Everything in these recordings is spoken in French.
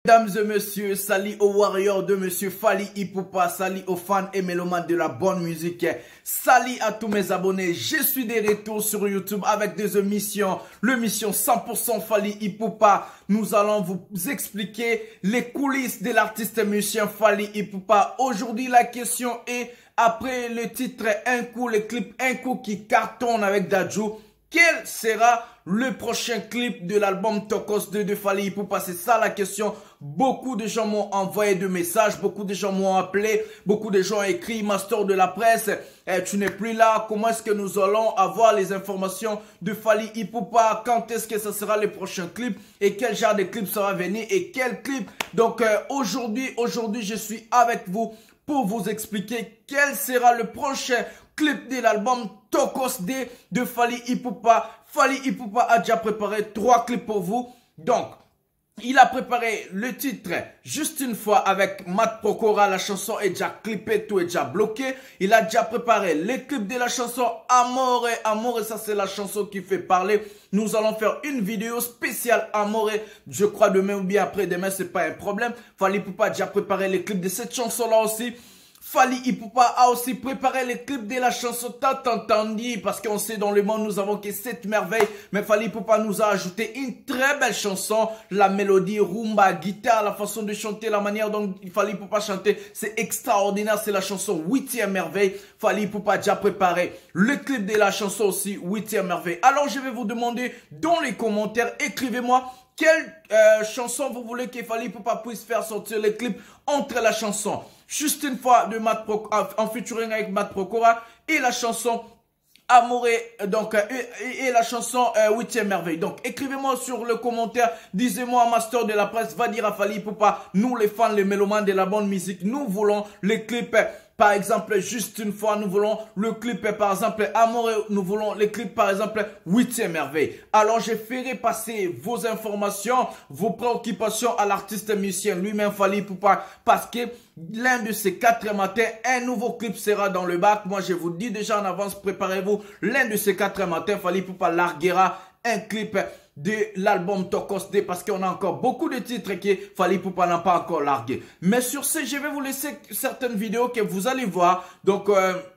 Mesdames et messieurs, salut aux warriors de monsieur Fally Ipupa, salut aux fans et mélomanes de la bonne musique, salut à tous mes abonnés. Je suis de retour sur YouTube avec des émissions, l'émission 100% Fally Ipupa. Nous allons vous expliquer les coulisses de l'artiste musicien Fally Ipupa. Aujourd'hui, la question est, après le titre Un coup, le clip Un coup qui cartonne avec Dadju, quel sera le prochain clip de l'album Tokos 2 de Fally Ipupa? C'est ça la question. Beaucoup de gens m'ont envoyé des messages, beaucoup de gens m'ont appelé, beaucoup de gens ont écrit, Master de la presse, tu n'es plus là, comment est-ce que nous allons avoir les informations de Fally Ipupa? Quand est-ce que ce sera le prochain clip? Et quel genre de clip sera venu? Et quel clip? Donc aujourd'hui, je suis avec vous pour vous expliquer quel sera le prochain clip de l'album Tokos D de Fally Ipupa. Fally Ipupa a déjà préparé 3 clips pour vous. Donc, il a préparé le titre Juste une fois avec Matt Pokora. La chanson est déjà clippée, tout est déjà bloqué. Il a déjà préparé les clips de la chanson Amore. Amore, ça c'est la chanson qui fait parler. Nous allons faire une vidéo spéciale Amore. Je crois demain ou bien après-demain, c'est pas un problème. Fally Ipupa a déjà préparé les clips de cette chanson-là aussi. Fally Ipupa a aussi préparé les clips de la chanson tant entendue, parce qu'on sait dans le monde nous avons que 7 merveilles, mais Fally Ipupa nous a ajouté une très belle chanson, la mélodie, rumba, guitare, la façon de chanter, la manière dont Fally Ipupa chanter, c'est extraordinaire, c'est la chanson 8e merveille. Fally Ipupa a déjà préparé le clip de la chanson aussi 8e merveille. Alors je vais vous demander dans les commentaires, écrivez-moi quelle chanson vous voulez que Fally Ipupa puisse faire sortir les clips entre la chanson Juste une fois de Matt Pokora, en featuring avec Matt Pokora, et la chanson Amore, donc, et la chanson 8e merveille. Donc, écrivez-moi sur le commentaire, disez-moi, Master de la presse, va dire à Fally Ipupa, nous les fans, les mélomanes de la bonne musique, nous voulons les clips. Par exemple, Juste une fois, nous voulons le clip, par exemple, Amore, nous voulons les clips, par exemple, 8e merveille. Alors, je ferai passer vos informations, vos préoccupations à l'artiste musicien lui-même, Fally Ipupa, parce que l'un de ces 4 matins, un nouveau clip sera dans le bac. Moi, je vous dis déjà en avance, préparez-vous. L'un de ces 4 matins, Fally Ipupa larguera un clip de l'album Tokos D, parce qu'on a encore beaucoup de titres que Fally Ipupa n'a pas encore largué. Mais sur ce, je vais vous laisser certaines vidéos que vous allez voir. Donc,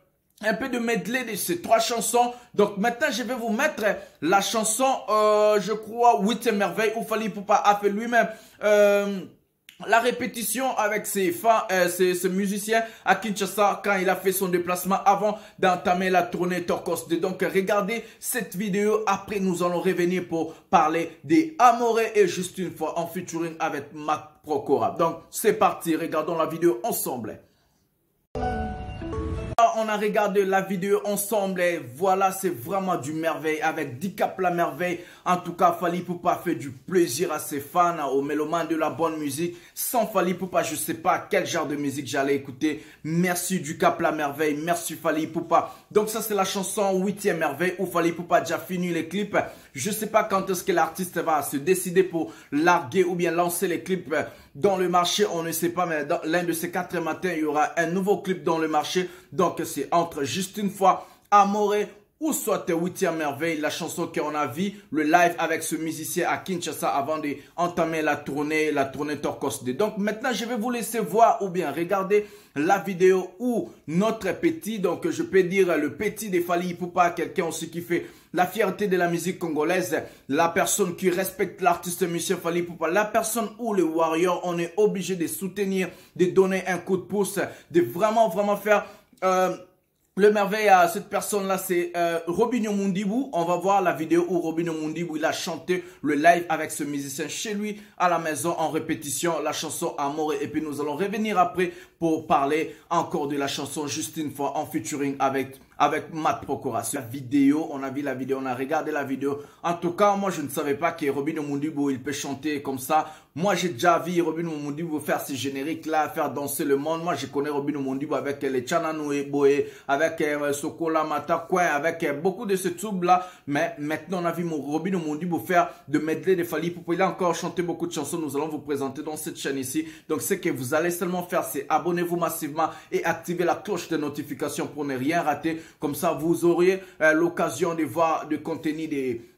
un peu de medley de ces 3 chansons. Donc, maintenant, je vais vous mettre la chanson, je crois, 8e merveille, où Fally Ipupa a fait lui-même la répétition avec ses musiciens à Kinshasa quand il a fait son déplacement avant d'entamer la tournée Tokos 2. Donc regardez cette vidéo, après nous allons revenir pour parler des Amore et Juste une fois en featuring avec Matt Pokora. Donc c'est parti, regardons la vidéo ensemble. On a regardé la vidéo ensemble et voilà, c'est vraiment du merveille avec Dicap la merveille. En tout cas, Fally Ipupa fait du plaisir à ses fans, aux mélomanes de la bonne musique. Sans Fally Ipupa, je ne sais pas quel genre de musique j'allais écouter. Merci Dicap la merveille, merci Fally Ipupa. Donc ça, c'est la chanson 8e merveille où Fally Ipupa a déjà fini les clips. Je ne sais pas quand est-ce que l'artiste va se décider pour larguer ou bien lancer les clips dans le marché. On ne sait pas, mais dans l'un de ces 4 matins, il y aura un nouveau clip dans le marché. Donc c'est entre Juste une fois, Amore ou soit 8e merveille, la chanson qu'on a vu, le live avec ce musicien à Kinshasa avant d'entamer la tournée Tokos 2. Donc maintenant, je vais vous laisser voir ou bien regarder la vidéo où notre petit, donc je peux dire le petit de Fally Ipupa, quelqu'un aussi qui fait la fierté de la musique congolaise, la personne qui respecte l'artiste musicien Fally Ipupa, la personne où le warrior, on est obligé de soutenir, de donner un coup de pouce, de vraiment faire le merveille à cette personne-là, c'est Robinho Mundibou. On va voir la vidéo où Robinho Mundibou, il a chanté le live avec ce musicien chez lui, à la maison, en répétition, la chanson Amore. Et puis nous allons revenir après pour parler encore de la chanson Juste une fois en featuring avec Matt Pokora. La vidéo, on a vu la vidéo, on a regardé la vidéo. En tout cas, moi, je ne savais pas que Robinho Mundibou, il peut chanter comme ça. Moi, j'ai déjà vu Robinho Mundibou faire ces génériques-là, faire danser le monde. Moi, je connais Robinho Mundibou avec les Tchananoue Boé, avec Sokola Mata Coin, avec beaucoup de ces tubes-là. Mais maintenant, on a vu Robinho Mundibou faire de medley de Fally Ipupa. Il a encore chanté beaucoup de chansons. Nous allons vous présenter dans cette chaîne ici. Donc, ce que vous allez seulement faire, c'est abonnez-vous massivement et activez la cloche de notification pour ne rien rater. Comme ça, vous auriez l'occasion de voir du contenu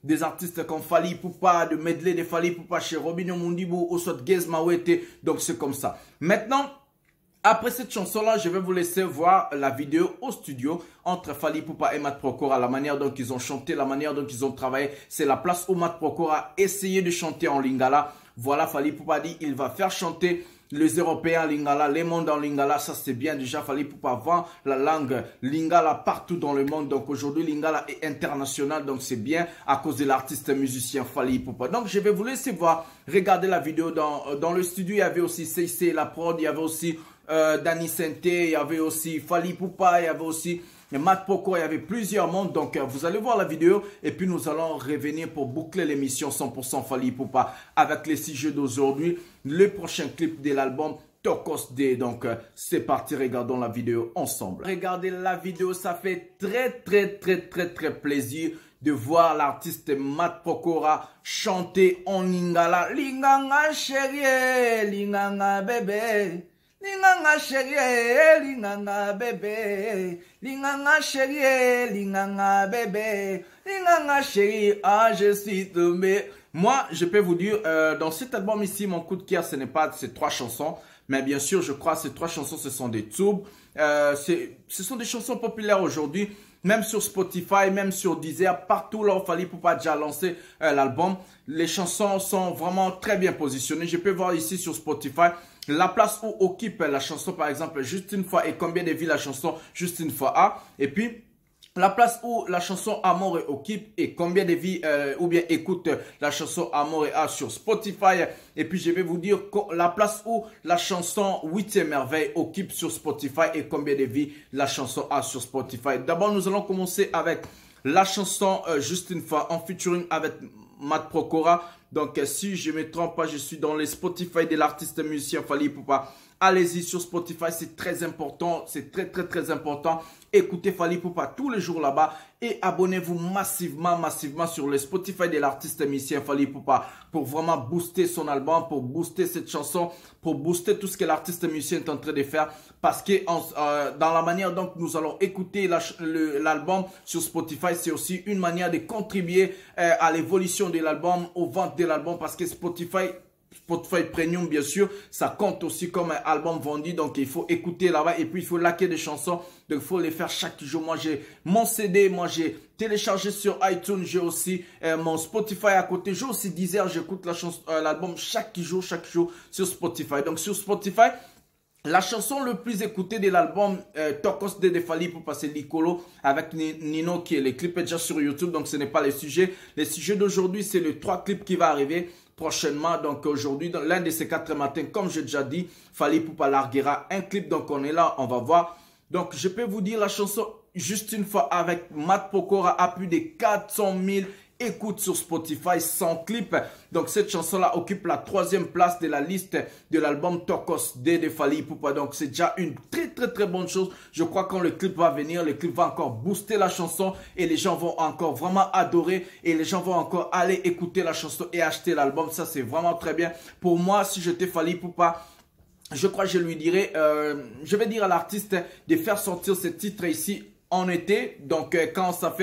des artistes comme Fally Ipupa, de medley de Fally Ipupa chez Robinho Mundibou ou soit Gez Mawete. Donc c'est comme ça. Maintenant, après cette chanson-là, je vais vous laisser voir la vidéo au studio entre Fally Ipupa et Matt Pokora. La manière dont ils ont chanté, la manière dont ils ont travaillé. C'est la place où Matt Pokora a essayé de chanter en lingala. Voilà, Fally Ipupa dit il va faire chanter les Européens en lingala, les mondes en lingala. Ça c'est bien déjà. Fally Ipupa vend la langue lingala partout dans le monde. Donc aujourd'hui lingala est international. Donc c'est bien à cause de l'artiste musicien Fally Ipupa. Donc je vais vous laisser voir. Regardez la vidéo dans le studio. Il y avait aussi CC la prod. Il y avait aussi Danny Sente. Il y avait aussi Fally Ipupa. Il y avait aussi Matt Pokora, il y avait plusieurs mondes, donc vous allez voir la vidéo et puis nous allons revenir pour boucler l'émission 100% Fally Ipupa avec les 6 jeux d'aujourd'hui, le prochain clip de l'album Tokos Day. Donc c'est parti, regardons la vidéo ensemble. Regardez la vidéo, ça fait très plaisir de voir l'artiste Matt Pokora chanter en lingala. Linganga chérie, linganga bébé. Linganga chérie, linganga bébé, linganga chérie, linganga bébé, linganga chérie, ah je suis tombé. Moi, je peux vous dire, dans cet album ici, mon coup de cœur, ce n'est pas ces 3 chansons, mais bien sûr, je crois que ces 3 chansons, ce sont des tubes. Ce sont des chansons populaires aujourd'hui. Même sur Spotify, même sur Deezer, partout là où Fally Ipupa déjà lancé l'album, les chansons sont vraiment très bien positionnées. Je peux voir ici sur Spotify la place où occupe la chanson, par exemple, Juste une fois et combien de vies la chanson Juste une fois a. Et puis, la place où la chanson Amour occupe et combien de vies ou bien écoute la chanson Amour a sur Spotify. Et puis je vais vous dire la place où la chanson 8e merveille occupe sur Spotify et combien de vies la chanson a sur Spotify. D'abord nous allons commencer avec la chanson Juste une fois en featuring avec Matt Pokora. Donc si je ne me trompe pas, je suis dans les Spotify de l'artiste musicien Fally Ipupa. Allez-y sur Spotify, c'est très important, c'est très important. Écoutez Fally Ipupa tous les jours là-bas et abonnez-vous massivement sur le Spotify de l'artiste musicien Fally Ipupa pour vraiment booster son album, pour booster cette chanson, pour booster tout ce que l'artiste musicien est en train de faire. Parce que dans la manière dont nous allons écouter l'album sur Spotify, c'est aussi une manière de contribuer à l'évolution de l'album, aux ventes de l'album parce que Spotify Premium, bien sûr, ça compte aussi comme un album vendu. Donc, il faut écouter là-bas et puis il faut liker des chansons. Donc, il faut les faire chaque jour. Moi, j'ai mon CD, moi, j'ai téléchargé sur iTunes. J'ai aussi mon Spotify à côté. J'ai aussi Deezer, j'écoute l'album chaque jour sur Spotify. Donc, sur Spotify, la chanson le plus écoutée de l'album Tokos de Fally Ipupa, c'est Licolo avec Nino qui est le clip est déjà sur YouTube. Donc, ce n'est pas les sujets. Les sujets d'aujourd'hui, c'est le 3 clips qui va arriver prochainement. Donc aujourd'hui, dans l'un de ces 4 matins, comme j'ai déjà dit, Fally Ipupa larguera un clip. Donc on est là, on va voir. Donc je peux vous dire la chanson Juste une fois avec Matt Pokora a plus de 400 000 écoutes sur Spotify sans clip. Donc cette chanson-là occupe la 3e place de la liste de l'album Tokos Day de Fally Ipupa. Donc c'est déjà une très bonne chose. Je crois que quand le clip va venir, le clip va encore booster la chanson et les gens vont encore vraiment adorer et les gens vont encore aller écouter la chanson et acheter l'album. Ça c'est vraiment très bien. Pour moi, si j'étais Fally Ipupa, je crois que je lui dirais, je vais dire à l'artiste de faire sortir ce titre ici en été, donc quand ça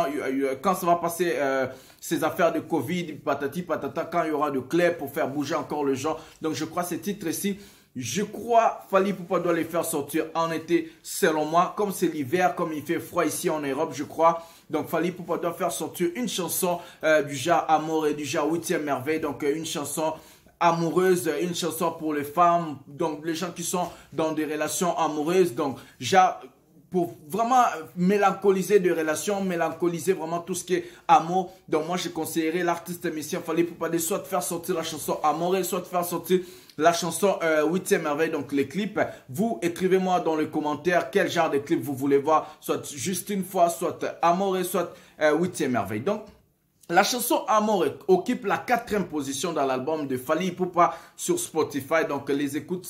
va passer ces affaires de Covid, patati patata, quand il y aura de clair pour faire bouger encore le genre. Donc je crois ces titres ici, je crois Fally Ipupa doit les faire sortir en été selon moi. Comme c'est l'hiver, comme il fait froid ici en Europe, je crois. Donc Fally Ipupa doit faire sortir une chanson du genre Amour et du genre 8e merveille, donc une chanson amoureuse, une chanson pour les femmes, donc les gens qui sont dans des relations amoureuses, donc pour vraiment mélancoliser des relations, mélancoliser vraiment tout ce qui est amour. Donc moi je conseillerais l'artiste musicien Fally Ipupa de soit faire sortir la chanson Amoureux, soit faire sortir la chanson 8e merveille, donc les clips. Vous écrivez-moi dans les commentaires quel genre de clip vous voulez voir, soit Juste une fois, soit Amoureux, soit 8e merveille. Donc la chanson Amour occupe la 4e position dans l'album de Fally Ipupa sur Spotify. Donc les écoutes, c'est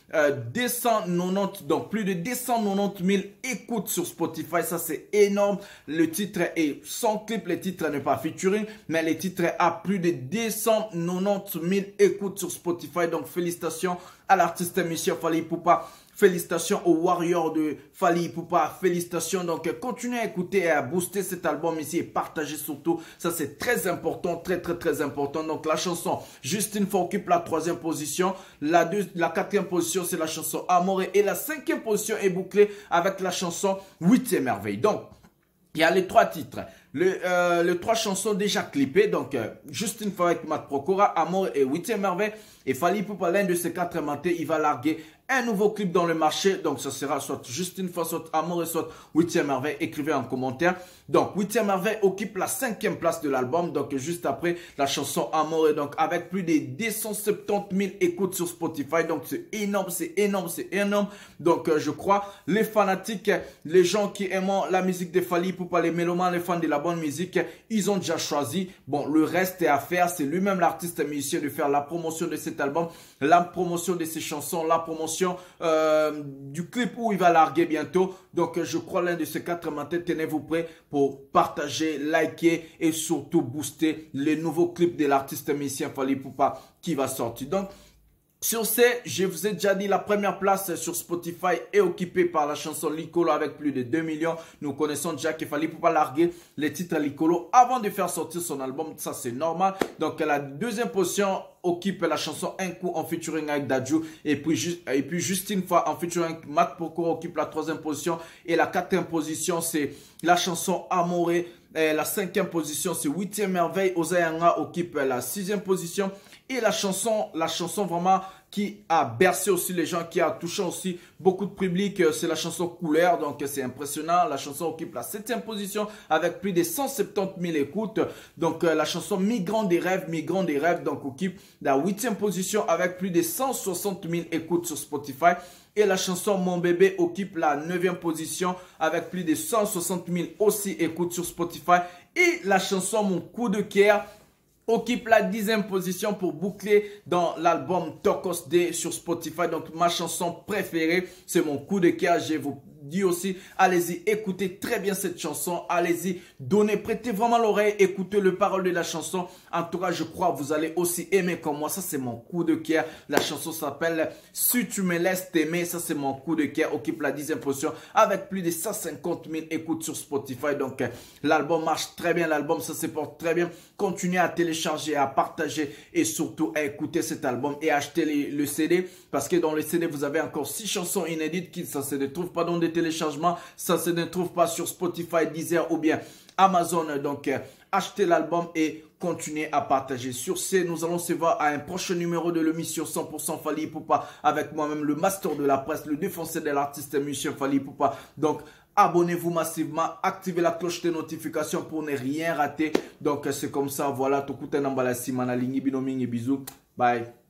290, donc plus de 290 000 écoutes sur Spotify. Ça, c'est énorme. Le titre est sans clip, le titre n'est pas featuring, mais le titre a plus de 290 000 écoutes sur Spotify. Donc, félicitations à l'artiste Monsieur Fally Ipupa. Félicitations aux Warriors de Fally Ipupa. Félicitations. Donc, continuez à écouter et à booster cet album ici et partagez surtout. Ça, c'est très important. Très important. Donc, la chanson Justine Fa occupe la 3e position. La 4e position, c'est la chanson Amore. Et la 5e position est bouclée avec la chanson 8e merveille. Donc, il y a les 3 titres. Les 3 chansons déjà clippées. Donc, Justine Fa avec Matt Pokora, Amore et 8e merveille. Et Fally Ipupa, l'un de ces 4 matés, il va larguer un nouveau clip dans le marché. Donc, ça sera soit Justine Fa, soit Amore, soit 8e merveille. Écrivez en commentaire. Donc, 8e merveille occupe la 5e place de l'album. Donc, juste après la chanson Amore. Donc, avec plus de 270 000 écoutes sur Spotify. Donc, c'est énorme. Donc, je crois, les fanatiques, les gens qui aiment la musique de Fally Ipupa, les mélomanes, les fans de la bonne musique, ils ont déjà choisi. Bon, le reste est à faire. C'est lui-même l'artiste musicien de faire la promotion de cet album, la promotion de ses chansons, la promotion du clip où il va larguer bientôt. Donc, je crois l'un de ces 4 matins, tenez-vous prêts pour partager, liker et surtout booster les nouveaux clips de l'artiste musicien Fally Ipupa qui va sortir. Donc, sur ce, je vous ai déjà dit, la première place sur Spotify est occupée par la chanson Licolo avec plus de 2 millions. Nous connaissons déjà qu'il fallait pas larguer les titres Licolo avant de faire sortir son album. Ça, c'est normal. Donc, la 2e position occupe la chanson Un coup en featuring avec Dadju. Et puis Justine Fa en featuring avec Matt Pokora occupe la 3e position. Et la 4e position, c'est la chanson Amore. La 5e position, c'est 8e merveille. Ozayanga occupe la 6e position. Et la chanson vraiment qui a bercé aussi les gens, qui a touché aussi beaucoup de public, c'est la chanson Couleur. Donc, c'est impressionnant. La chanson occupe la 7e position avec plus de 170 000 écoutes. Donc, la chanson Migrant des rêves, donc occupe la 8e position avec plus de 160 000 écoutes sur Spotify. Et la chanson Mon bébé occupe la 9e position avec plus de 160 000 aussi écoutes sur Spotify. Et la chanson Mon coup de cœur occupe la 10e position pour boucler dans l'album Tokos Day sur Spotify. Donc, ma chanson préférée, c'est Mon coup de cœur. Je vous dis aussi, allez-y, écoutez très bien cette chanson. Allez-y, prêtez vraiment l'oreille, écoutez le parole de la chanson. En tout cas, je crois que vous allez aussi aimer comme moi. Ça, c'est mon coup de cœur. La chanson s'appelle Si tu me laisses t'aimer. Ça, c'est mon coup de cœur. Occupe la 10e position avec plus de 150 000 écoutes sur Spotify. Donc, l'album marche très bien. L'album, ça se porte très bien. Continuez à télécharger, à partager et surtout à écouter cet album et acheter le CD. Parce que dans le CD, vous avez encore 6 chansons inédites qui ça se trouve pas dans des téléchargements. Ça se ne trouve pas sur Spotify, Deezer ou bien Amazon. Donc, achetez l'album et continuez à partager. Sur ce, nous allons se voir à un prochain numéro de l'émission 100% Fally Ipupa avec moi-même, le master de la presse, le défenseur de l'artiste musicien Fally Ipupa. Donc, abonnez-vous massivement, activez la cloche de notification pour ne rien rater. Donc, c'est comme ça, voilà. Tout le monde, bisous. Bye.